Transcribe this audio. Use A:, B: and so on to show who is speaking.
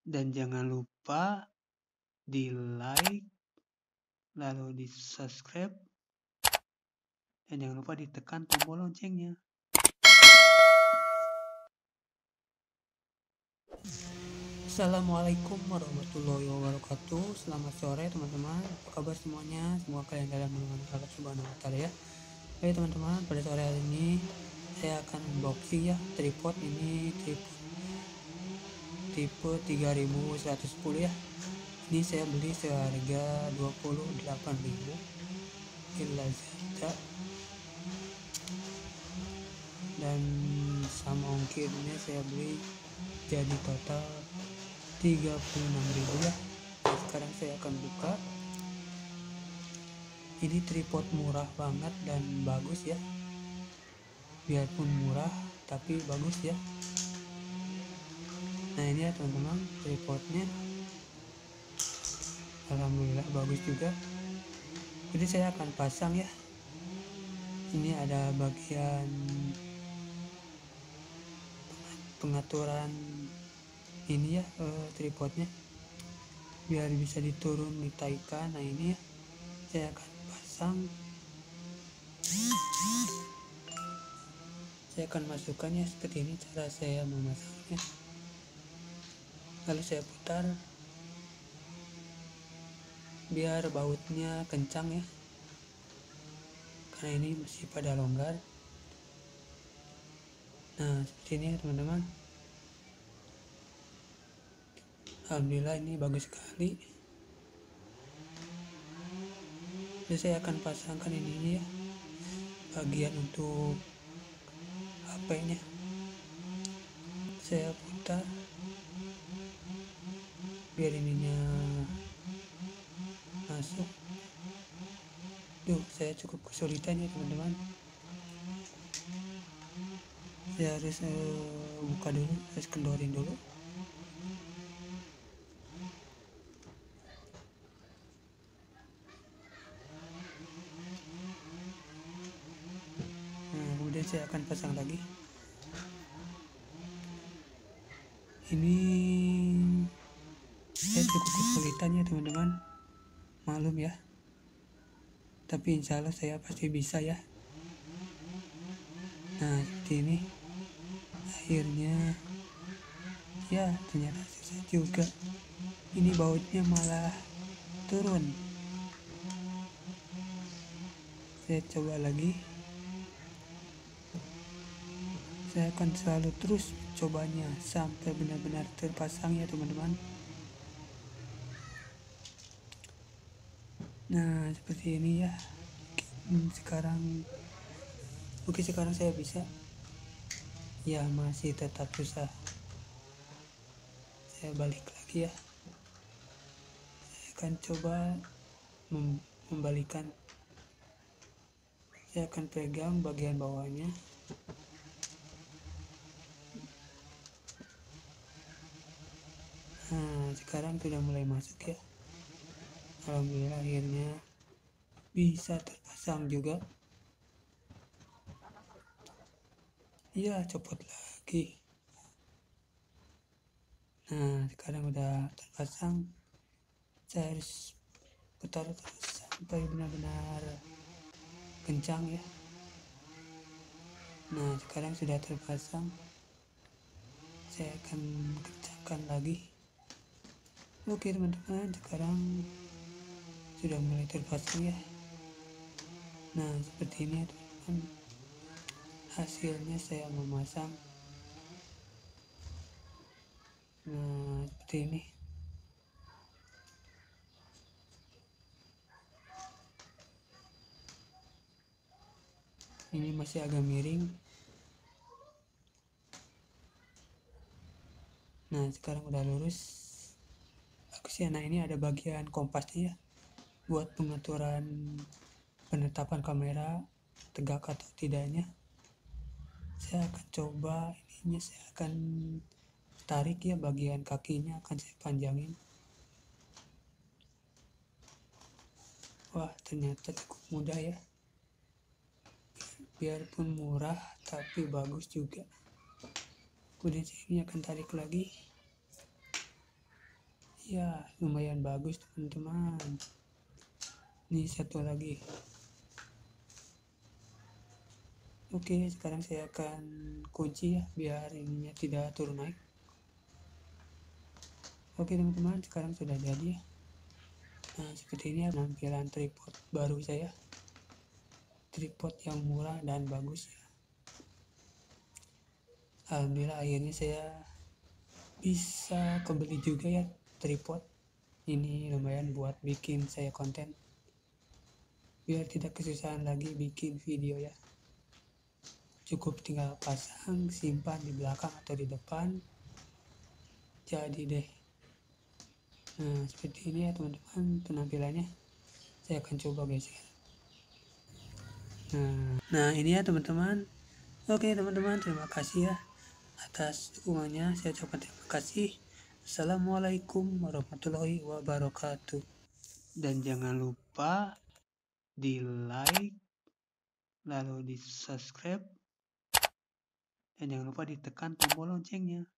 A: dan jangan lupa di like, lalu di subscribe, dan jangan lupa ditekan tombol loncengnya. Assalamualaikum warahmatullahi wabarakatuh. Selamat sore teman-teman. Apa kabar semuanya? Semoga kalian dalam lindungan Allah Subhanahu wa Ta'ala ya. Oke teman-teman, pada sore hari ini saya akan unboxing ya tripod ini, tipe 3110 ya. Ini saya beli seharga 28.000 di Lazada, dan sama ongkirnya saya beli jadi total 36.000 ya. Sekarang saya akan buka. Ini tripod murah banget dan bagus ya, biarpun murah tapi bagus ya. Nah ini ya teman-teman, tripodnya alhamdulillah bagus juga. Jadi saya akan pasang ya. Ini ada bagian pengaturan ini ya, tripodnya biar bisa diturun ditaikan. Nah ini ya, saya akan pasang. Saya akan masukkannya seperti ini cara saya memasangnya. Lalu saya putar biar bautnya kencang ya, karena ini masih pada longgar. Nah seperti ini ya teman-teman. Alhamdulillah ini bagus sekali. Jadi saya akan pasangkan ini ya, bagian untuk HP-nya. Saya putar biar ininya masuk. Saya cukup kesulitan ya teman-teman. Saya harus buka dulu, harus kendorin dulu. Kemudian saya akan pasang lagi. Ini saya cukup kesulitan ya teman-teman, maklum ya, tapi insya Allah saya pasti bisa ya. Nah seperti ini akhirnya ya, ternyata susah juga. Ini bautnya malah turun. Saya coba lagi. Saya akan selalu terus cobanya sampai benar-benar terpasang ya teman-teman. Nah seperti ini ya. Sekarang saya bisa. Ya masih tetap susah. Saya balik lagi ya. Saya akan coba membalikan. Saya akan pegang bagian bawahnya. Nah sekarang sudah mulai masuk ya. Alhamdulillah akhirnya bisa terpasang juga. Ya copot lagi. Nah sekarang udah terpasang. Saya harus putar terus sampai benar-benar kencang ya. Nah sekarang sudah terpasang. Saya akan kencangkan lagi. Oke teman-teman, sekarang sudah mulai terpasang ya. Nah seperti ini teman-teman, hasilnya saya memasang. Nah seperti ini. Ini masih agak miring. Nah sekarang udah lurus. Bagus ya. Nah ini ada bagian kompasnya ya, buat pengaturan penetapan kamera tegak atau tidaknya. Saya akan coba ininya, saya akan tarik ya, bagian kakinya akan saya panjangin. Wah ternyata cukup mudah ya, biarpun murah tapi bagus juga. Kemudian saya ini akan tarik lagi. Ya lumayan bagus teman-teman. Ini satu lagi. Oke, sekarang saya akan kunci ya biar ininya tidak turun naik. Oke teman-teman, sekarang sudah jadi ya. Nah seperti ini ya penampilan tripod baru saya. Tripod yang murah dan bagus ya. Alhamdulillah akhirnya saya bisa kebeli juga ya tripod. Ini lumayan buat bikin saya konten. Biar tidak kesusahan lagi bikin video ya. Cukup tinggal pasang, simpan di belakang atau di depan. Jadi deh. Nah seperti ini ya teman-teman penampilannya. Saya akan coba guys ya. Nah ini ya teman-teman. Oke teman-teman, terima kasih ya atas dukungannya. Saya ucapkan terima kasih. Assalamualaikum warahmatullahi wabarakatuh. Dan jangan lupa di like, lalu di subscribe, dan jangan lupa ditekan tombol loncengnya.